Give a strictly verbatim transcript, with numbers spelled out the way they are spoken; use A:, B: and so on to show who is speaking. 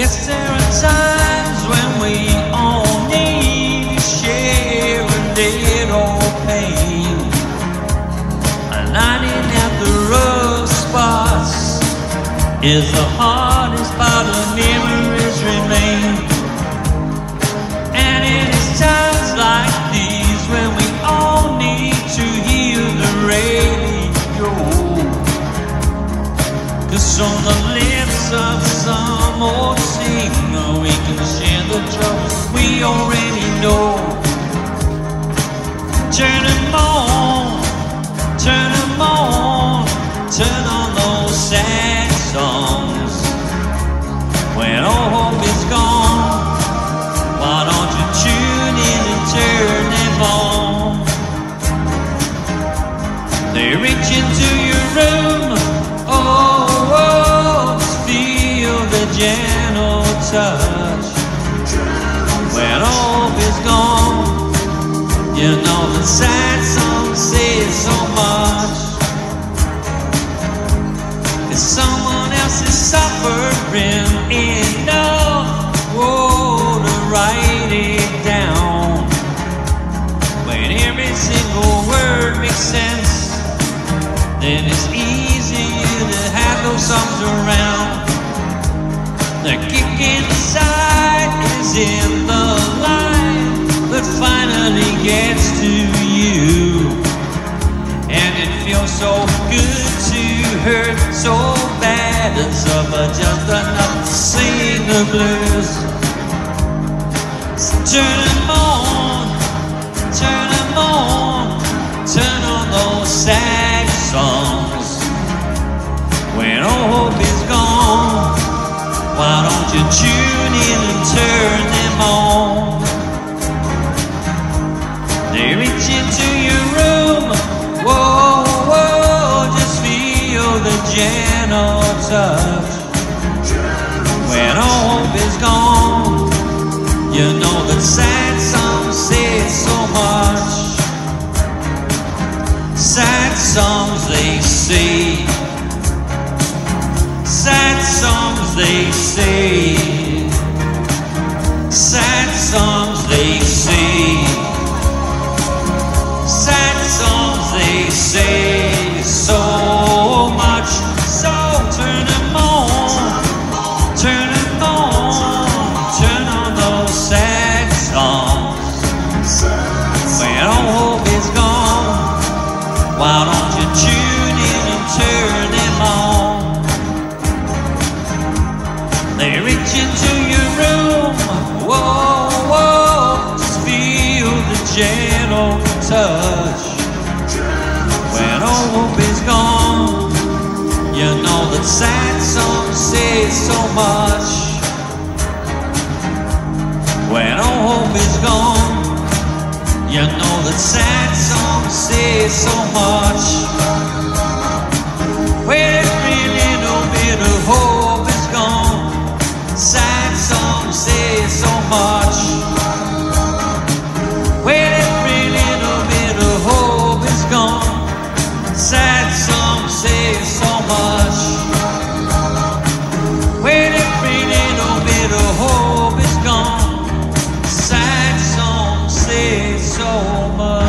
A: Yes, there are times when we all need to share a little pain. A night at the rough spots is the hardest part of memories remain. And it is times like these when we all need to hear the radio. 'Cause on the lips of some old singer we can share the troubles we already know. Turn them on, turn them on, turn on those sad songs. When all hope is gone, why don't you tune in and turn them on? They reach into your room, oh, oh, just feel the gentle touch. When hope is gone, you know the sad song says so much. If someone else is suffering enough, oh, to write it down. When every single word makes sense, then it's easier to have those songs around. The kick inside is in the line that finally gets to you. And it feels so good to hurt so bad and suffer just enough to sing the blues. So turn them on, turn them on, turn on those sad songs. When all hope is gone, why don't you tune in and turn them on? They reach into your room, whoa, whoa, just feel the gentle touch. When all hope is gone, you know that sad songs say so much. Sad songs they say, sad songs they say, sad songs they say, sad songs they say so much. So turn them on, turn them on, turn on those sad songs. When all hope is gone, why don't you tune in and turn them on? They reach into your room, whoa, whoa, just feel the gentle touch. When all hope is gone, you know that sad songs say so much. When all hope is gone, you know that sad songs say so much. When every little bit of hope is gone, sad songs say so much. When every little bit of hope is gone, sad songs say so much. When every little bit of hope is gone, sad songs say so much.